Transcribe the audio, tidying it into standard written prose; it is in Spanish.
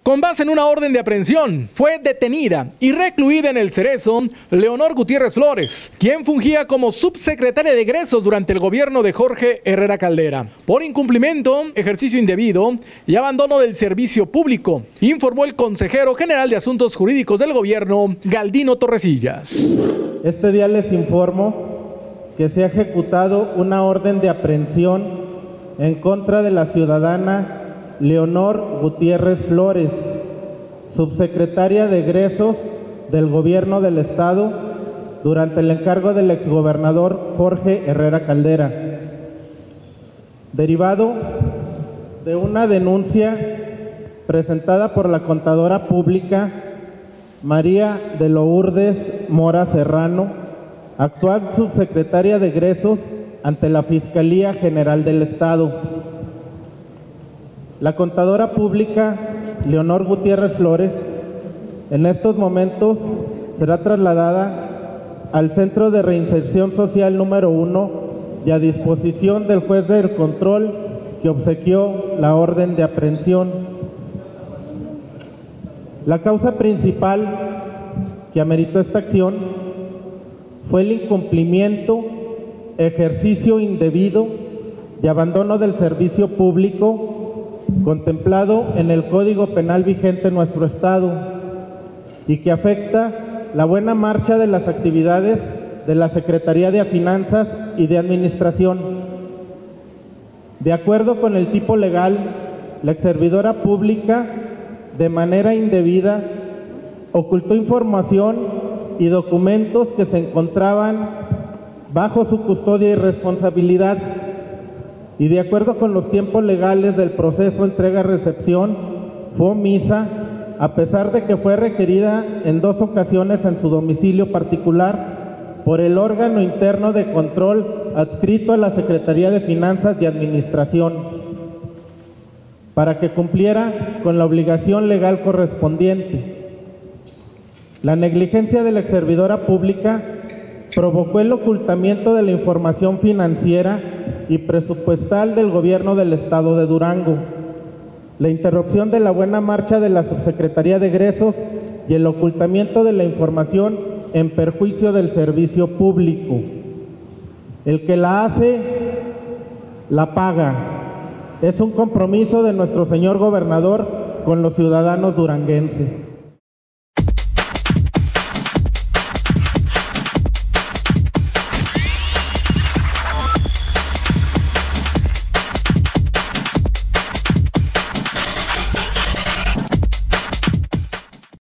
Con base en una orden de aprehensión, fue detenida y recluida en el Cerezo Leonor Gutiérrez Flores, quien fungía como subsecretaria de egresos durante el gobierno de Jorge Herrera Caldera, por incumplimiento, ejercicio indebido y abandono del servicio público, informó el consejero general de Asuntos Jurídicos del gobierno, Galdino Torresillas. Este día les informo que se ha ejecutado una orden de aprehensión en contra de la ciudadana Leonor Gutiérrez Flores, subsecretaria de egresos del gobierno del estado durante el encargo del exgobernador Jorge Herrera Caldera, derivado de una denuncia presentada por la contadora pública María de Lourdes Mora Serrano, actual subsecretaria de egresos ante la Fiscalía General del Estado. La contadora pública Leonor Gutiérrez Flores en estos momentos será trasladada al Centro de Reinserción Social número 1 y a disposición del juez del control que obsequió la orden de aprehensión. La causa principal que ameritó esta acción fue el incumplimiento, ejercicio indebido y abandono del servicio público contemplado en el Código Penal vigente en nuestro estado y que afecta la buena marcha de las actividades de la Secretaría de Finanzas y de Administración. De acuerdo con el tipo legal, la exservidora pública, de manera indebida, ocultó información y documentos que se encontraban bajo su custodia y responsabilidad, y de acuerdo con los tiempos legales del proceso entrega-recepción, fue omisa, a pesar de que fue requerida en 2 ocasiones en su domicilio particular por el órgano interno de control adscrito a la Secretaría de Finanzas y Administración, para que cumpliera con la obligación legal correspondiente. La negligencia de la exservidora pública provocó el ocultamiento de la información financiera y presupuestal del gobierno del estado de Durango, la interrupción de la buena marcha de la Subsecretaría de Egresos y el ocultamiento de la información en perjuicio del servicio público. El que la hace, la paga. Es un compromiso de nuestro señor gobernador con los ciudadanos duranguenses.